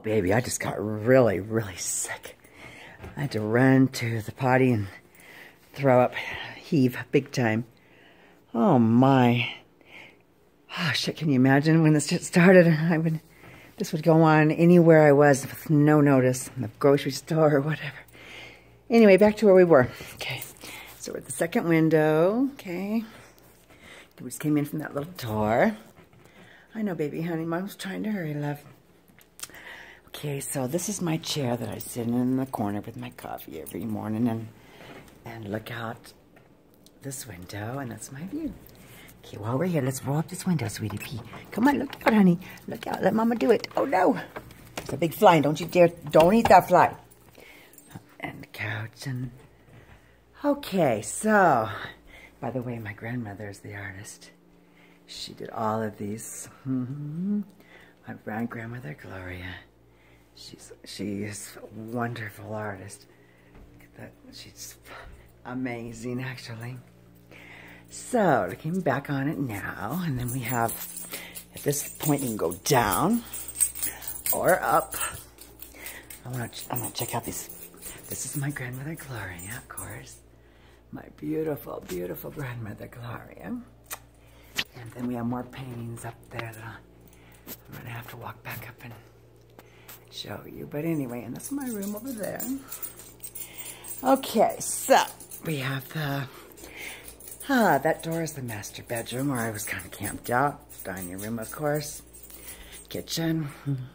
baby, I just got really, really sick. I had to run to the potty and throw up, heave big time. Oh my. Oh shit, can you imagine when this just started? This would go on anywhere I was with no notice, in the grocery store or whatever. Anyway, back to where we were. Okay, so we're at the second window. Okay, we just came in from that little door. I know, baby, honey, Mom's trying to hurry, love. Okay, so this is my chair that I sit in the corner with my coffee every morning and look out this window, and that's my view. Okay, while we're here, let's roll up this window, sweetie pea. Come on, look out, honey. Look out. Let Mama do it. Oh, no. It's a big fly. Don't you dare. Don't eat that fly. And the couch and... Okay, so... By the way, my grandmother is the artist. She did all of these. My grandmother, Gloria. She is a wonderful artist. She's amazing, actually. So, looking back on it now, and then we have, at this point, you can go down or up. I'm gonna check out these. This is my grandmother, Gloria, of course. My beautiful, beautiful grandmother, Gloria. And then we have more paintings up there that I'm gonna have to walk back up and show you. But anyway, and that's my room over there. Okay, so we have the... that door is the master bedroom where I was kind of camped out. Dining room, of course. Kitchen.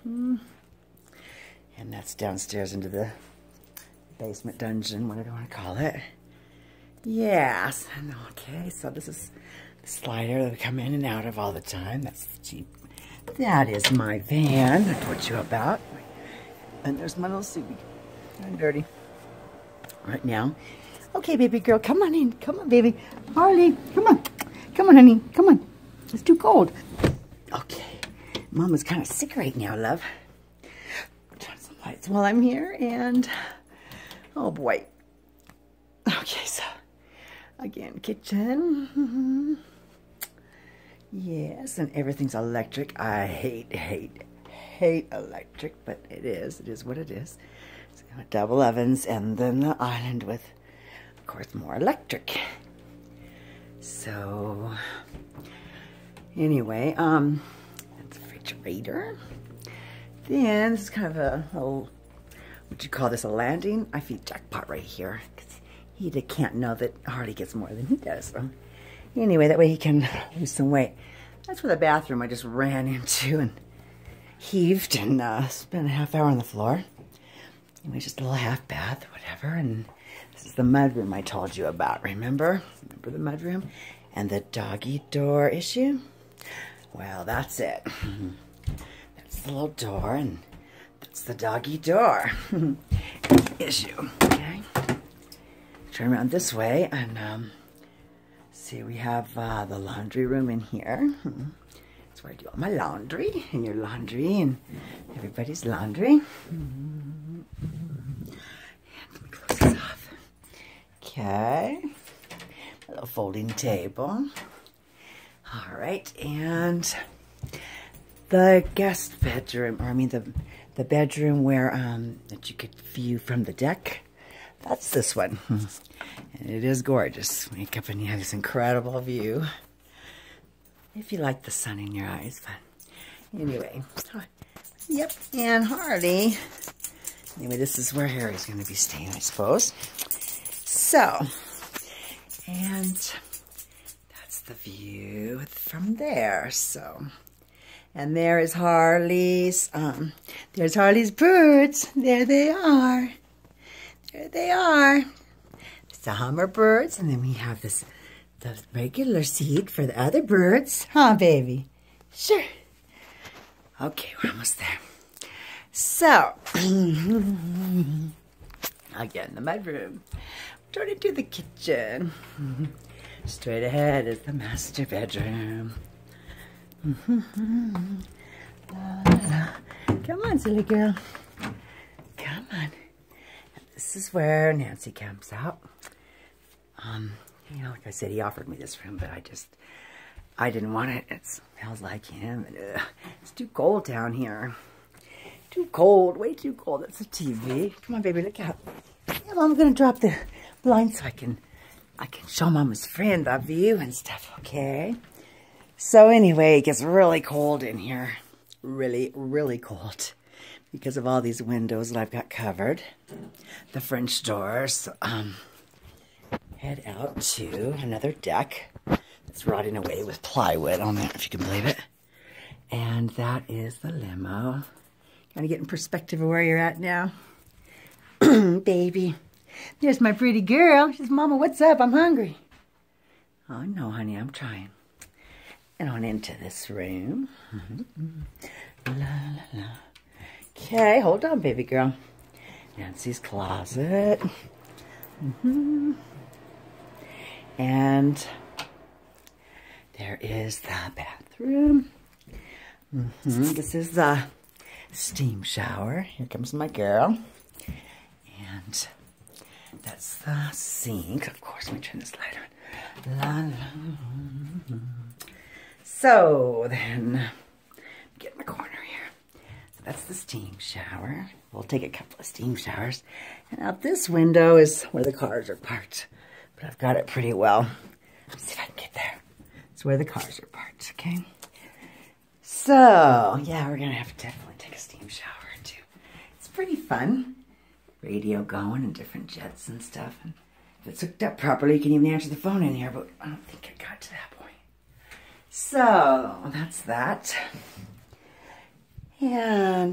And that's downstairs into the basement dungeon, whatever you want to call it. Yes. And okay, so this is the slider that we come in and out of all the time. That's the Jeep. That is my van I told you about. And there's my little Subi. I'm dirty right now. Okay, baby girl, come on in. Come on, baby. Harlie, come on. Come on, honey. Come on. It's too cold. Okay. Mama's kind of sick right now, love. Turn some lights while I'm here, and... Oh, boy. Okay, so... Again, kitchen. Yes, and everything's electric. I hate electric, but it is. It is what it is. So, double ovens, and then the island with... Of course, more electric. So, anyway, that's a refrigerator. Then, this is kind of a whole, what you call this, a landing? I feed Jackpot right here, because he can't know that Harlie gets more than he does. So, anyway, that way he can lose some weight. That's where the bathroom I just ran into and heaved and spent a half hour on the floor. Anyway, just a little half bath, whatever, and... This is the mudroom I told you about, remember? Remember the mudroom? And the doggy door issue? Well, that's it. That's the little door, and that's the doggy door issue, okay? Turn around this way, and see, we have the laundry room in here. That's where I do all my laundry, and your laundry, and everybody's laundry. Okay, a little folding table. All right, and the guest bedroom, or I mean the bedroom where that you could view from the deck. That's this one, and it is gorgeous. Wake up and you have this incredible view. If you like the sun in your eyes, but anyway, yep. And Harlie. Anyway, this is where Harry's going to be staying, I suppose. So, and that's the view from there. So, and there is Harlie's, there's Harlie's birds. There they are. There they are. It's the hummingbirds, and then we have the regular seat for the other birds. Huh, baby? Sure. Okay, we're almost there. So, again, the mudroom. Turn into the kitchen. Straight ahead is the master bedroom. Come on, silly girl. Come on. And this is where Nancy camps out. You know, like I said, he offered me this room, but I didn't want it. It smells like him. And, it's too cold down here. Too cold, way too cold. That's the TV. Come on, baby, look out. Yeah, Mom, I'm gonna drop the blind so I can show Mama's friend the view and stuff, okay? So anyway, it gets really cold in here. Really, really cold. Because of all these windows that I've got covered. The French doors. Head out to another deck. It's rotting away with plywood on it, if you can believe it. And that is the limo. Kind of get in perspective of where you're at now. Baby. There's my pretty girl. She says, Mama, what's up? I'm hungry. Oh, no, honey, I'm trying. And on into this room. La, la, la. Okay, hold on, baby girl. Nancy's closet. And there is the bathroom. This is the steam shower. Here comes my girl. And that's the sink. Of course, let me turn this light on. La, la. So then, get in the corner here. So that's the steam shower. We'll take a couple of steam showers. And out this window is where the cars are parked. But I've got it pretty well. Let's see if I can get there. It's where the cars are parked, okay? So, yeah, we're going to have to definitely take a steam shower, too. It's pretty fun. Radio going and different jets and stuff. And if it's hooked up properly, you can even answer the phone in here, but I don't think it got to that point. So, that's that. And,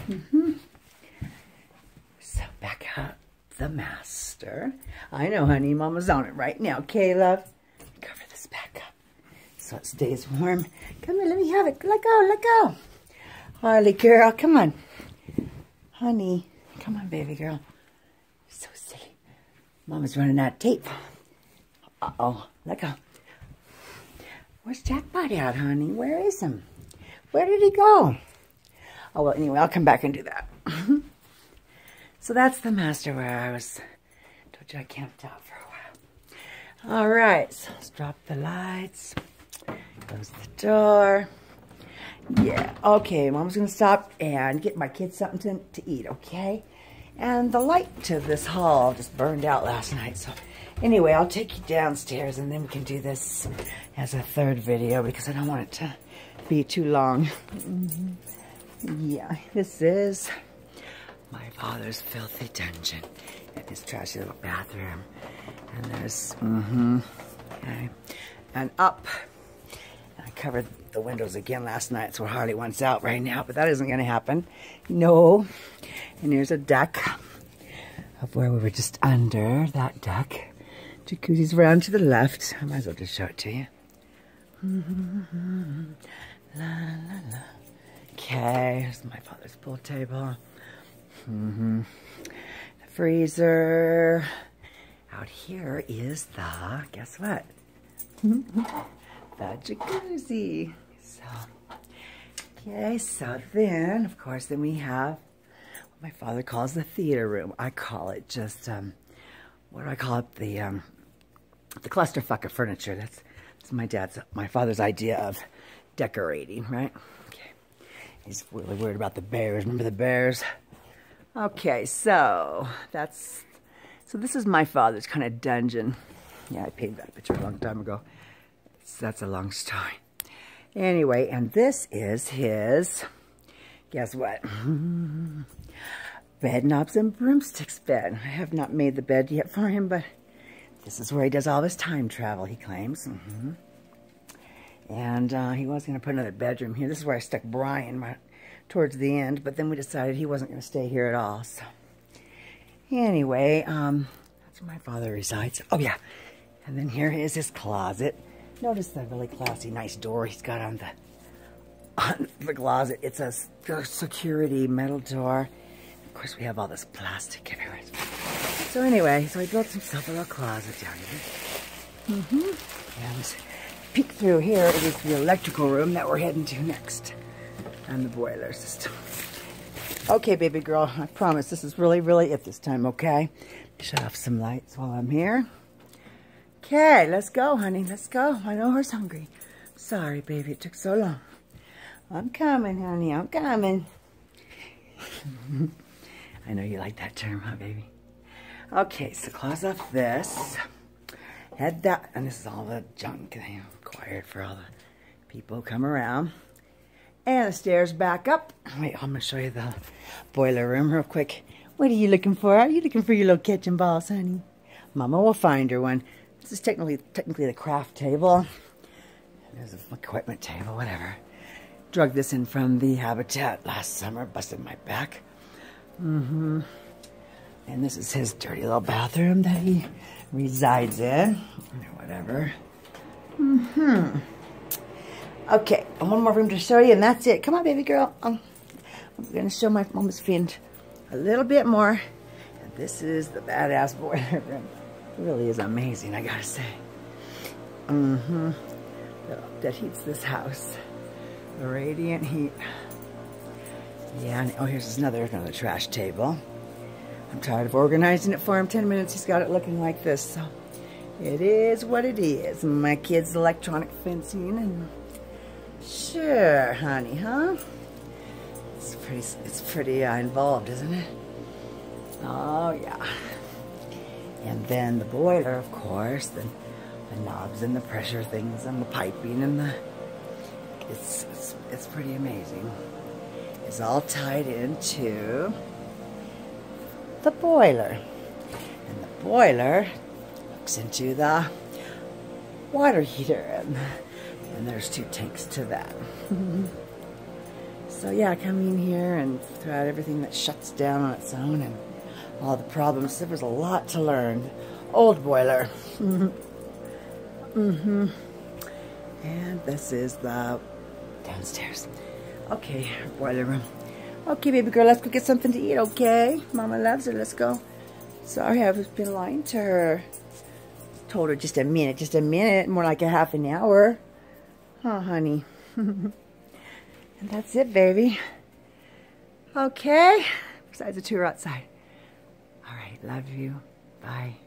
so back up the master. I know, honey, Mama's on it right now. Okay, love? Cover this back up so it stays warm. Come here, let me have it. Let go, let go. Harlie girl, come on. Honey, come on, baby girl. You're so silly. Mama's running out of tape. Uh-oh, let go. Where's Jackpot at, honey? Where is him? Where did he go? Oh, well, anyway, I'll come back and do that. So that's the master where I was, told you I camped out for a while. All right, so let's drop the lights. Close the door. Yeah, okay, Mom's gonna stop and get my kids something to eat, okay? And the light to this hall just burned out last night, so anyway, I'll take you downstairs and then we can do this as a third video because I don't want it to be too long. Yeah, this is my father's filthy dungeon and his trashy little bathroom. And there's, okay. And up, I covered the windows again last night, so Harlie wants out right now, but that isn't going to happen. No. And here's a deck of where we were just under that deck. Jacuzzi's around to the left. I might as well just show it to you. La, la, la. Okay, here's my father's pool table. The freezer. Out here is the, guess what? The jacuzzi. So, okay, so then, of course, then we have what my father calls the theater room. I call it just, what do I call it? The clusterfuck of furniture. That's my father's idea of decorating, right? Okay. He's really worried about the bears. Remember the bears? Okay, so this is my father's kind of dungeon. Yeah, I painted that picture a long time ago. That's a long story. Anyway, and this is his, guess what? Bed knobs and broomsticks bed. I have not made the bed yet for him, but this is where he does all his time travel, he claims. And he was going to put another bedroom here. This is where I stuck Brian towards the end, but then we decided he wasn't going to stay here at all. So anyway, that's where my father resides. Oh, yeah. And then here is his closet. Notice the really classy, nice door he's got on the closet. It's a security metal door. Of course, we have all this plastic everywhere. So anyway, so he built himself a little closet down here. And peek through here, it is the electrical room that we're heading to next. And the boiler system. Okay, baby girl, I promise this is really, really it this time, okay? Shut off some lights while I'm here. Okay, let's go, honey. Let's go. I know her's hungry. Sorry, baby, it took so long. I'm coming, honey. I'm coming. I know you like that term, huh, baby? Okay, so close off this. Head that, and this is all the junk I acquired for all the people who come around. And the stairs back up. Wait, I'm gonna show you the boiler room real quick. What are you looking for? Are you looking for your little kitchen balls, honey? Mama will find her one. This is technically the craft table. There's an equipment table, whatever. Drug this in from the Habitat last summer, busted my back. And this is his dirty little bathroom that he resides in, or whatever. Okay, and one more room to show you, and that's it. Come on, baby girl. I'm gonna show my mama's fiend a little bit more. And this is the badass boiler room. It really is amazing, I gotta say. That heats this house. The radiant heat. Yeah, and, oh, here's another trash table. I'm tired of organizing it for him. 10 minutes, he's got it looking like this. So it is what it is. My kid's electronic fencing, and sure, honey, huh? It's pretty involved, isn't it? Oh yeah. And then the boiler, of course, the knobs and the pressure things and the piping and the it's pretty amazing. It's all tied into the boiler, and the boiler hooks into the water heater, and there's 2 tanks to that. So yeah, come in here and throw out everything that shuts down on its own and all the problems. There was a lot to learn. Old boiler. And this is the downstairs. Okay, boiler room. Okay, baby girl, let's go get something to eat, okay? Mama loves her, let's go. Sorry, I've been lying to her. Told her just a minute, more like a half an hour. Oh, honey. And that's it, baby. Okay, besides the tour outside. All right, love you. Bye.